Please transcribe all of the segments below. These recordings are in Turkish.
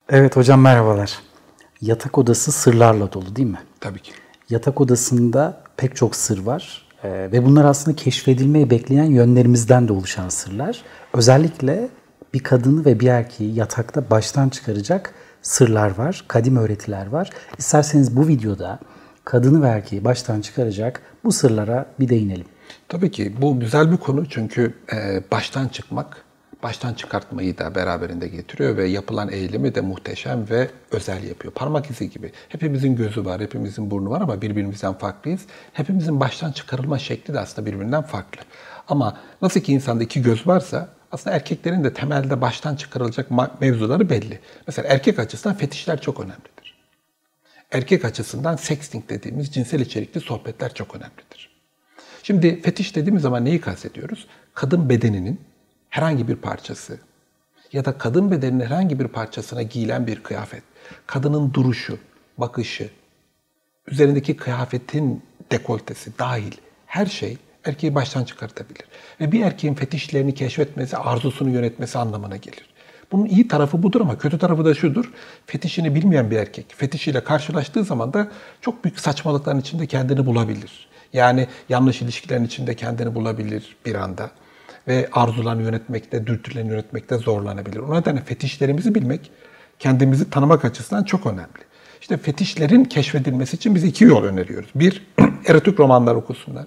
Evet hocam, merhabalar. Yatak odası sırlarla dolu değil mi? Tabii ki. Yatak odasında pek çok sır var ve bunlar aslında keşfedilmeyi bekleyen yönlerimizden de oluşan sırlar. Özellikle bir kadını ve bir erkeği yatakta baştan çıkaracak sırlar var, kadim öğretiler var. İsterseniz bu videoda kadını ve erkeği baştan çıkaracak bu sırlara bir değinelim. Tabii ki bu güzel bir konu çünkü baştan çıkmak, baştan çıkartmayı da beraberinde getiriyor ve yapılan eylemi de muhteşem ve özel yapıyor. Parmak izi gibi. Hepimizin gözü var, hepimizin burnu var ama birbirimizden farklıyız. Hepimizin baştan çıkarılma şekli de aslında birbirinden farklı. Ama nasıl ki insanda iki göz varsa aslında erkeklerin de temelde baştan çıkarılacak mevzuları belli. Mesela erkek açısından fetişler çok önemlidir. Erkek açısından sexting dediğimiz cinsel içerikli sohbetler çok önemlidir. Şimdi fetiş dediğimiz zaman neyi kastediyoruz? Kadın bedeninin herhangi bir parçası ya da kadın bedeninin herhangi bir parçasına giyilen bir kıyafet, kadının duruşu, bakışı, üzerindeki kıyafetin dekoltesi dahil her şey erkeği baştan çıkartabilir. Ve bir erkeğin fetişlerini keşfetmesi, arzusunu yönetmesi anlamına gelir. Bunun iyi tarafı budur ama kötü tarafı da şudur. Fetişini bilmeyen bir erkek, fetişiyle karşılaştığı zaman da çok büyük saçmalıkların içinde kendini bulabilir. Yani yanlış ilişkilerin içinde kendini bulabilir bir anda. Ve arzularını yönetmekte, dürtülerini yönetmekte zorlanabilir. O nedenle fetişlerimizi bilmek, kendimizi tanımak açısından çok önemli. İşte fetişlerin keşfedilmesi için biz iki yol öneriyoruz. Bir, erotik romanlar okusunlar.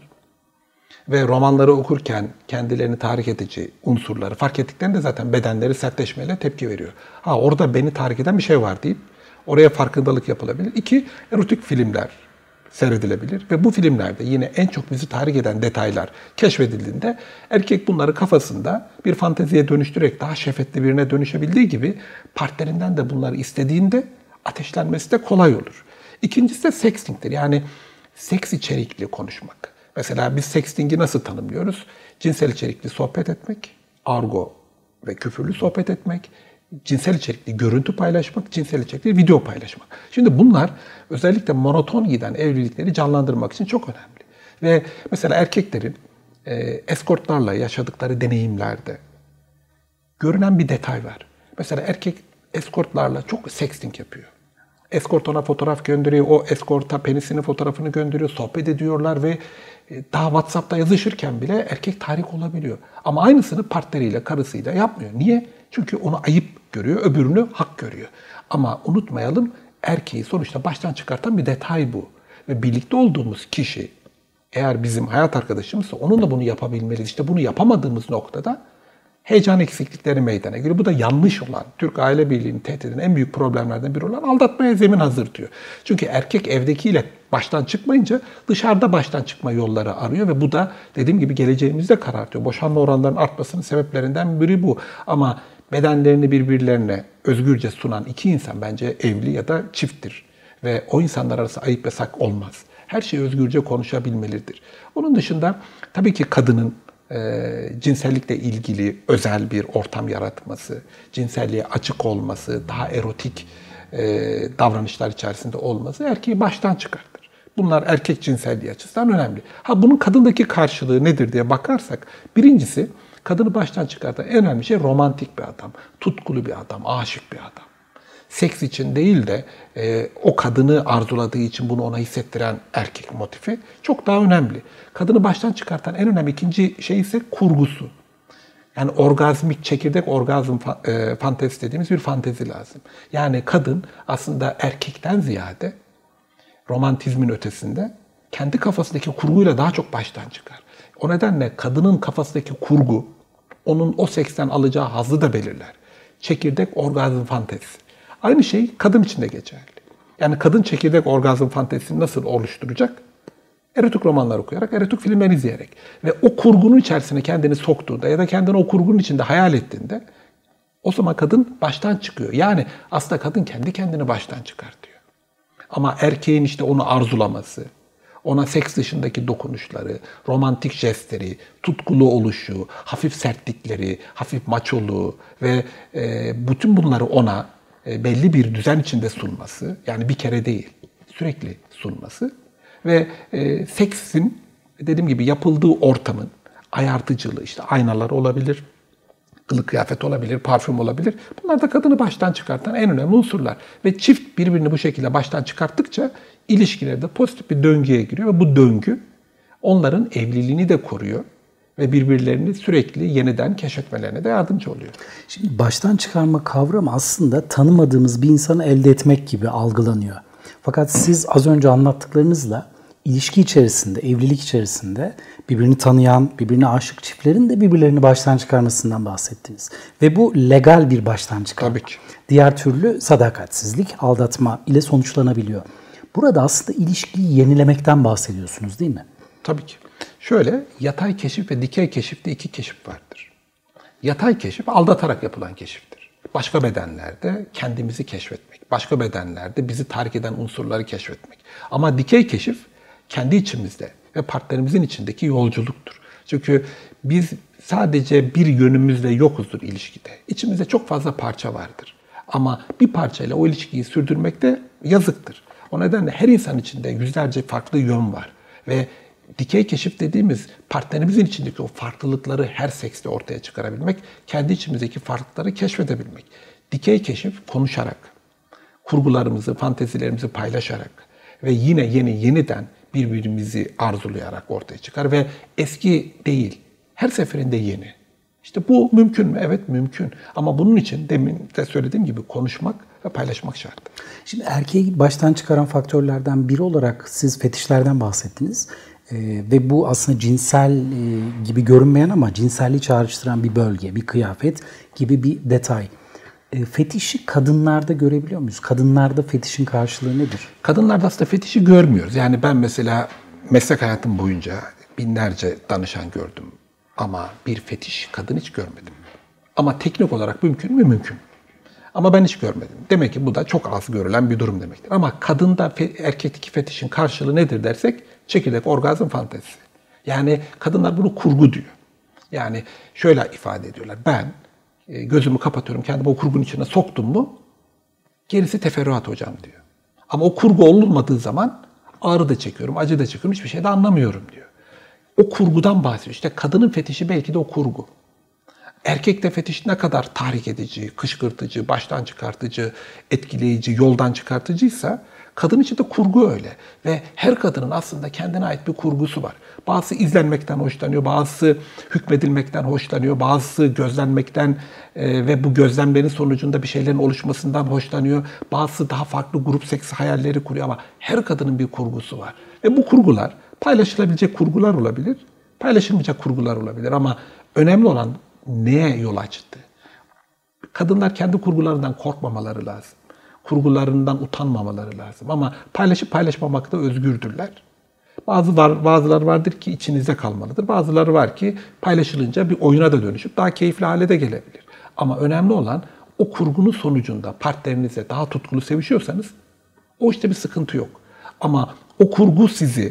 Ve romanları okurken kendilerini tahrik edici unsurları fark ettiklerinde zaten bedenleri sertleşmeyle tepki veriyor. Orada beni tahrik eden bir şey var deyip oraya farkındalık yapılabilir. İki, erotik filmler seyredilebilir. Ve bu filmlerde yine en çok bizi tahrik eden detaylar keşfedildiğinde erkek bunları kafasında bir fanteziye dönüştürerek daha şehvetli birine dönüşebildiği gibi partnerinden de bunları istediğinde ateşlenmesi de kolay olur. İkincisi de sexting'tir. Yani seks içerikli konuşmak. Mesela biz sexting'i nasıl tanımlıyoruz? Cinsel içerikli sohbet etmek, argo ve küfürlü sohbet etmek, cinsel içerikli görüntü paylaşmak, cinsel içerikli video paylaşmak. Şimdi bunlar özellikle monoton giden evlilikleri canlandırmak için çok önemli. Ve mesela erkeklerin eskortlarla yaşadıkları deneyimlerde görünen bir detay var. Mesela erkek eskortlarla çok sexting yapıyor. Eskort ona fotoğraf gönderiyor, o eskorta penisinin fotoğrafını gönderiyor, sohbet ediyorlar ve daha WhatsApp'ta yazışırken bile erkek tahrik olabiliyor. Ama aynısını partneriyle, karısıyla yapmıyor. Niye? Çünkü onu ayıp görüyor, öbürünü hak görüyor. Ama unutmayalım, erkeği sonuçta baştan çıkartan bir detay bu. Ve birlikte olduğumuz kişi eğer bizim hayat arkadaşımızsa onunla bunu yapabilmeliyiz. İşte bunu yapamadığımız noktada heyecan eksiklikleri meydana geliyor. Bu da yanlış olan, Türk aile birliğini tehdit eden en büyük problemlerden biri olan aldatmaya zemin hazırlıyor. Çünkü erkek evdekiyle baştan çıkmayınca dışarıda baştan çıkma yolları arıyor ve bu da dediğim gibi geleceğimizde karartıyor. Boşanma oranlarının artmasının sebeplerinden biri bu. Ama bedenlerini birbirlerine özgürce sunan iki insan bence evli ya da çifttir. Ve o insanlar arası ayıp ve sak olmaz. Her şeyi özgürce konuşabilmelidir. Onun dışında tabii ki kadının cinsellikle ilgili özel bir ortam yaratması, cinselliğe açık olması, daha erotik davranışlar içerisinde olması erkeği baştan çıkartır. Bunlar erkek cinselliği açısından önemli. Bunun kadındaki karşılığı nedir diye bakarsak, birincisi kadını baştan çıkartan en önemli şey romantik bir adam, tutkulu bir adam, aşık bir adam. Seks için değil de o kadını arzuladığı için bunu ona hissettiren erkek motifi çok daha önemli. Kadını baştan çıkartan en önemli ikinci şey ise kurgusu. Yani orgazmik, çekirdek orgazm fantezi dediğimiz bir fantezi lazım. Yani kadın aslında erkekten ziyade romantizmin ötesinde kendi kafasındaki kurguyla daha çok baştan çıkar. O nedenle kadının kafasındaki kurgu onun o seksten alacağı hazzı da belirler. Çekirdek orgazm fantezisi. Aynı şey kadın için de geçerli. Yani kadın çekirdek orgazm fantezisini nasıl oluşturacak? Erotik romanlar okuyarak, erotik filmler izleyerek. Ve o kurgunun içerisine kendini soktuğunda ya da kendini o kurgunun içinde hayal ettiğinde o zaman kadın baştan çıkıyor. Yani aslında kadın kendi kendini baştan çıkartıyor. Ama erkeğin işte onu arzulaması, ona seks dışındaki dokunuşları, romantik jestleri, tutkulu oluşu, hafif sertlikleri, hafif maçoluğu ve bütün bunları ona belli bir düzen içinde sunması, yani bir kere değil, sürekli sunması ve seksin dediğim gibi yapıldığı ortamın ayartıcılığı, işte aynalar olabilir, Kılık kıyafet olabilir, parfüm olabilir. Bunlar da kadını baştan çıkartan en önemli unsurlar. Ve çift birbirini bu şekilde baştan çıkarttıkça ilişkilerde pozitif bir döngüye giriyor. Ve bu döngü onların evliliğini de koruyor. Ve birbirlerini sürekli yeniden keşfetmelerine de yardımcı oluyor. Şimdi baştan çıkarma kavramı aslında tanımadığımız bir insanı elde etmek gibi algılanıyor. Fakat siz az önce anlattıklarınızla ilişki içerisinde, evlilik içerisinde birbirini tanıyan, birbirine aşık çiftlerin de birbirlerini baştan çıkarmasından bahsettiniz. Ve bu legal bir baştan çıkarma. Tabii ki. Diğer türlü sadakatsizlik, aldatma ile sonuçlanabiliyor. Burada aslında ilişkiyi yenilemekten bahsediyorsunuz değil mi? Tabii ki. Şöyle, yatay keşif ve dikey keşifte iki keşif vardır. Yatay keşif aldatarak yapılan keşiftir. Başka bedenlerde kendimizi keşfetmek, başka bedenlerde bizi tahrik eden unsurları keşfetmek. Ama dikey keşif kendi içimizde ve partnerimizin içindeki yolculuktur. Çünkü biz sadece bir yönümüzle yokuzdur ilişkide. İçimizde çok fazla parça vardır. Ama bir parçayla o ilişkiyi sürdürmek de yazıktır. O nedenle her insan içinde yüzlerce farklı yön var. Ve dikey keşif dediğimiz partnerimizin içindeki o farklılıkları her sekste ortaya çıkarabilmek, kendi içimizdeki farklılıkları keşfedebilmek. Dikey keşif konuşarak, kurgularımızı, fantezilerimizi paylaşarak ve yine yeniden birbirimizi arzulayarak ortaya çıkar ve eski değil, her seferinde yeni. İşte bu mümkün mü? Evet mümkün. Ama bunun için demin de söylediğim gibi konuşmak ve paylaşmak şart. Şimdi erkeği baştan çıkaran faktörlerden biri olarak siz fetişlerden bahsettiniz. Ve bu aslında cinsel gibi görünmeyen ama cinselliği çağrıştıran bir bölge, bir kıyafet gibi bir detay. Fetişi kadınlarda görebiliyor muyuz? Kadınlarda fetişin karşılığı nedir? Kadınlarda aslında fetişi görmüyoruz. Yani ben mesela meslek hayatım boyunca binlerce danışan gördüm. Ama bir fetiş kadın hiç görmedim. Ama teknik olarak mümkün mü? Mümkün. Ama ben hiç görmedim. Demek ki bu da çok az görülen bir durum demektir. Ama kadında erkekteki fetişin karşılığı nedir dersek çekirdek orgazm fantezisi. Yani kadınlar bunu kurgu diyor. Yani şöyle ifade ediyorlar. Ben gözümü kapatıyorum, kendimi o kurgunun içine soktum mu gerisi teferruat hocam diyor. Ama o kurgu olmadığı zaman ağrı da çekiyorum, acı da çekiyorum, hiçbir şey de anlamıyorum diyor. O kurgudan bahsediyor. İşte kadının fetişi belki de o kurgu. Erkekte fetiş ne kadar tahrik edici, kışkırtıcı, baştan çıkartıcı, etkileyici, yoldan çıkartıcıysa kadın için de kurgu öyle. Ve her kadının aslında kendine ait bir kurgusu var. Bazısı izlenmekten hoşlanıyor, bazısı hükmedilmekten hoşlanıyor, bazısı gözlenmekten ve bu gözlemlerin sonucunda bir şeylerin oluşmasından hoşlanıyor. Bazısı daha farklı grup seks hayalleri kuruyor ama her kadının bir kurgusu var. Ve bu kurgular paylaşılabilecek kurgular olabilir, paylaşılmayacak kurgular olabilir ama önemli olan neye yol açtı? Kadınlar kendi kurgularından korkmamaları lazım. Kurgularından utanmamaları lazım. Ama paylaşıp paylaşmamakta özgürdürler. Bazıları vardır ki içinizde kalmalıdır. Bazıları var ki paylaşılınca bir oyuna da dönüşüp daha keyifli hale de gelebilir. Ama önemli olan o kurgunun sonucunda partnerinizle daha tutkulu sevişiyorsanız o işte bir sıkıntı yok. Ama o kurgu sizi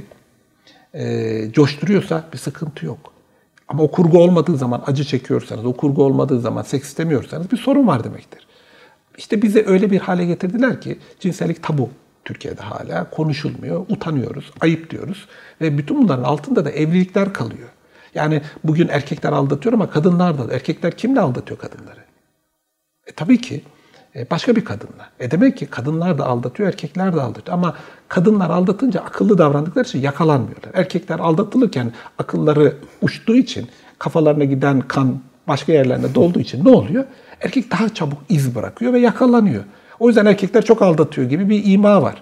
coşturuyorsa bir sıkıntı yok. Ama o kurgu olmadığı zaman acı çekiyorsanız, o kurgu olmadığı zaman seks istemiyorsanız bir sorun var demektir. İşte bize öyle bir hale getirdiler ki cinsellik tabu Türkiye'de hala konuşulmuyor, utanıyoruz, ayıp diyoruz. Ve bütün bunların altında da evlilikler kalıyor. Yani bugün erkekler aldatıyor ama kadınlar da. Erkekler kimle aldatıyor kadınları? Tabii ki başka bir kadınla. Demek ki kadınlar da aldatıyor, erkekler de aldatıyor. Ama kadınlar aldatınca akıllı davrandıkları için yakalanmıyorlar. Erkekler aldatılırken akılları uçtuğu için, kafalarına giden kan başka yerlerine dolduğu için ne oluyor? Erkek daha çabuk iz bırakıyor ve yakalanıyor. O yüzden erkekler çok aldatıyor gibi bir ima var.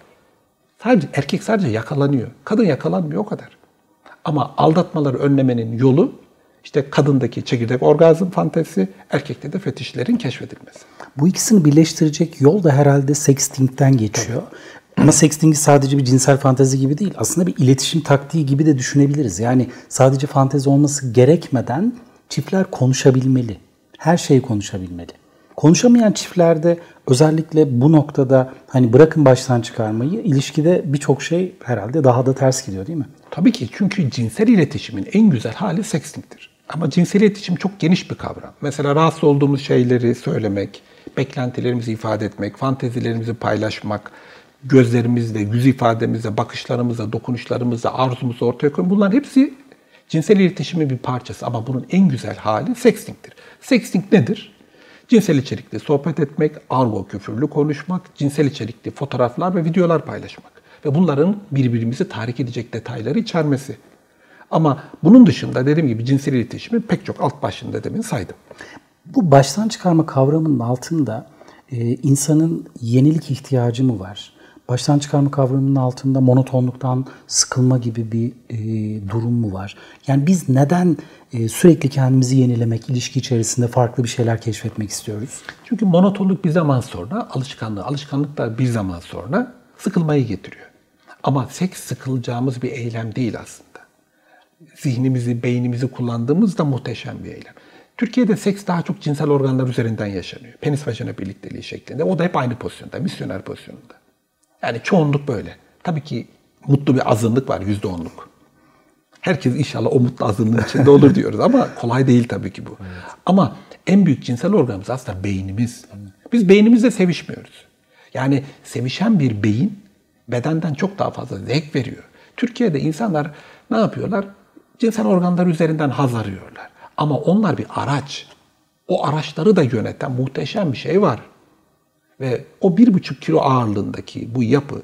Erkek sadece yakalanıyor. Kadın yakalanmıyor o kadar. Ama aldatmaları önlemenin yolu işte kadındaki çekirdek orgazm fantezisi, erkekte de fetişlerin keşfedilmesi. Bu ikisini birleştirecek yol da herhalde sexting'den geçiyor. Ama sexting'i sadece bir cinsel fantezi gibi değil, aslında bir iletişim taktiği gibi de düşünebiliriz. Yani sadece fantezi olması gerekmeden çiftler konuşabilmeli. Her şeyi konuşabilmeli. Konuşamayan çiftlerde özellikle bu noktada hani bırakın baştan çıkarmayı, ilişkide birçok şey herhalde daha da ters gidiyor değil mi? Tabii ki, çünkü cinsel iletişimin en güzel hali sexting'tir. Ama cinsel iletişim çok geniş bir kavram. Mesela rahatsız olduğumuz şeyleri söylemek, beklentilerimizi ifade etmek, fantezilerimizi paylaşmak, gözlerimizle, yüz ifademizle, bakışlarımızla, dokunuşlarımızla, arzumuzu ortaya koymak, bunların hepsi Cinsel iletişimin bir parçası ama bunun en güzel hali sexting'tir. Sexting nedir? Cinsel içerikli sohbet etmek, argo küfürlü konuşmak, cinsel içerikli fotoğraflar ve videolar paylaşmak. Ve bunların birbirimizi tahrik edecek detayları içermesi. Ama bunun dışında dediğim gibi cinsel iletişimin pek çok alt başlığında demin saydım. Bu baştan çıkarma kavramının altında insanın yenilik ihtiyacı mı var? Baştan çıkarma kavramının altında monotonluktan sıkılma gibi bir durum mu var? Yani biz neden sürekli kendimizi yenilemek, ilişki içerisinde farklı bir şeyler keşfetmek istiyoruz? Çünkü monotonluk bir zaman sonra alışkanlık da bir zaman sonra sıkılmayı getiriyor. Ama seks sıkılacağımız bir eylem değil aslında. Zihnimizi, beynimizi kullandığımızda muhteşem bir eylem. Türkiye'de seks daha çok cinsel organlar üzerinden yaşanıyor. Penis vajina birlikteliği şeklinde. O da hep aynı pozisyonda, misyoner pozisyonunda. Yani çoğunluk böyle. Tabii ki mutlu bir azınlık var, %10'luk. Herkes inşallah o mutlu azınlığın içinde olur diyoruz ama kolay değil tabii ki bu. Evet. Ama en büyük cinsel organımız aslında beynimiz. Biz beynimizle sevişmiyoruz. Yani sevişen bir beyin bedenden çok daha fazla zevk veriyor. Türkiye'de insanlar ne yapıyorlar? Cinsel organlar üzerinden haz arıyorlar. Ama onlar bir araç. O araçları da yöneten muhteşem bir şey var. Ve o 1,5 kilo ağırlığındaki bu yapı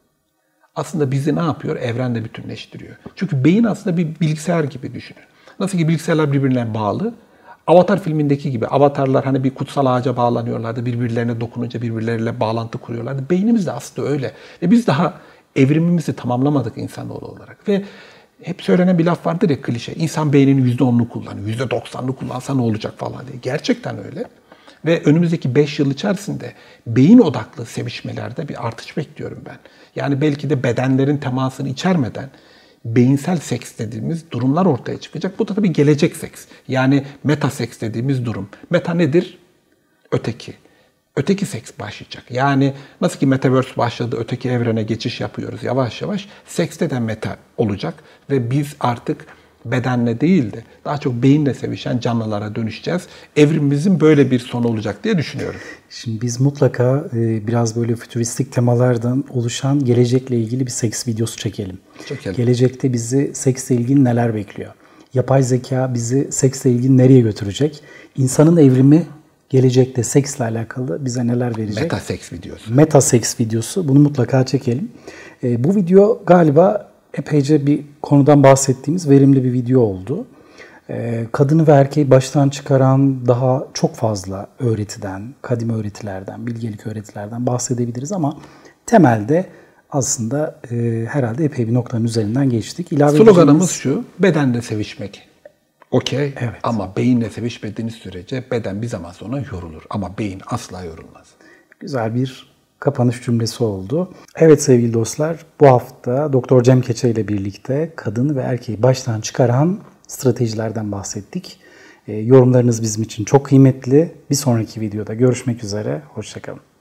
aslında bizi ne yapıyor? Evrenle bütünleştiriyor. Çünkü beyin aslında bir bilgisayar gibi düşünün. Nasıl ki bilgisayarlar birbirine bağlı. Avatar filmindeki gibi avatarlar hani bir kutsal ağaca bağlanıyorlardı. Birbirlerine dokununca birbirleriyle bağlantı kuruyorlardı. Beynimiz de aslında öyle. Ve biz daha evrimimizi tamamlamadık insanoğlu olarak. Ve hep söylenen bir laf vardır ya, klişe. İnsan beyninin %10'unu kullanıyor. %90'ını kullansa ne olacak falan diye. Gerçekten öyle. Ve önümüzdeki 5 yıl içerisinde beyin odaklı sevişmelerde bir artış bekliyorum ben. Yani belki de bedenlerin temasını içermeden beyinsel seks dediğimiz durumlar ortaya çıkacak. Bu da tabii gelecek seks. Yani meta seks dediğimiz durum. Meta nedir? Öteki. Öteki seks başlayacak. Yani nasıl ki Metaverse başladı, öteki evrene geçiş yapıyoruz yavaş yavaş. Sekste de meta olacak ve biz artık bedenle değil de daha çok beyinle sevişen canlılara dönüşeceğiz. Evrimimizin böyle bir sonu olacak diye düşünüyorum. Şimdi biz mutlaka biraz böyle fütüristik temalardan oluşan gelecekle ilgili bir seks videosu çekelim. Gelecekte bizi seksle ilgili neler bekliyor? Yapay zeka bizi seksle ilgili nereye götürecek? İnsanın evrimi gelecekte seksle alakalı bize neler verecek? Meta seks videosu. Meta seks videosu. Bunu mutlaka çekelim. Bu video galiba epeyce bir konudan bahsettiğimiz verimli bir video oldu. Kadını ve erkeği baştan çıkaran daha çok fazla öğretiden, kadim öğretilerden, bilgelik öğretilerden bahsedebiliriz ama temelde aslında herhalde epey bir noktanın üzerinden geçtik. Sloganımız şu: bedenle sevişmek. Okey, evet. Ama beyinle sevişmediğiniz sürece beden bir zaman sonra yorulur. Ama beyin asla yorulmaz. Güzel bir kapanış cümlesi oldu. Evet sevgili dostlar, bu hafta Dr. Cem Keçe ile birlikte kadını ve erkeği baştan çıkaran stratejilerden bahsettik. Yorumlarınız bizim için çok kıymetli. Bir sonraki videoda görüşmek üzere, hoşça kalın.